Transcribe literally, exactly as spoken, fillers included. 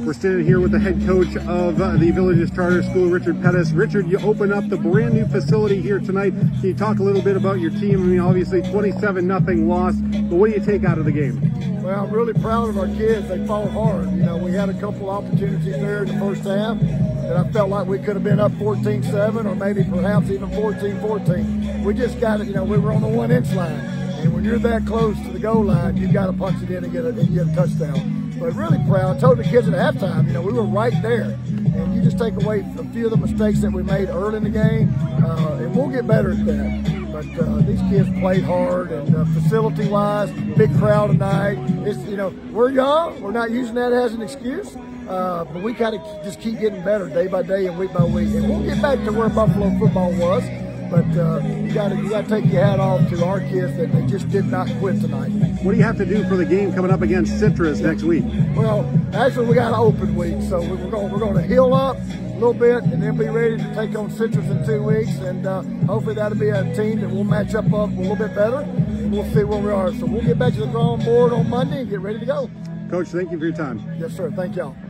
We're standing here with the head coach of uh, the Villages Charter School, Richard Pettis. Richard, you open up the brand new facility here tonight. Can you talk a little bit about your team? I mean, obviously twenty-seven nothing loss, but what do you take out of the game? Well, I'm really proud of our kids. They fought hard. You know, we had a couple opportunities there in the first half that I felt like we could have been up fourteen seven or maybe perhaps even fourteen fourteen. We just got it, you know, we were on the one inch line. And when you're that close to the goal line, you've got to punch it in and get a, and get a touchdown. But really proud. I told the kids at halftime, you know, we were right there. And you just take away a few of the mistakes that we made early in the game, uh, and we'll get better at that. But uh, these kids played hard, and uh, facility-wise, big crowd tonight. It's, you know, we're young. We're not using that as an excuse. Uh, but we got to just keep getting better day by day and week by week. And we'll get back to where Buffalo football was. But uh, you got to you got to take your hat off to our kids that they just did not quit tonight. What do you have to do for the game coming up against Citrus next week? Well, actually we got an open week, so we're going we're going to heal up a little bit and then be ready to take on Citrus in two weeks. And uh, hopefully that'll be a team that we'll match up up a little bit better, and we'll see where we are. So we'll get back to the drawing board on Monday and get ready to go. Coach, thank you for your time. Yes, sir. Thank y'all.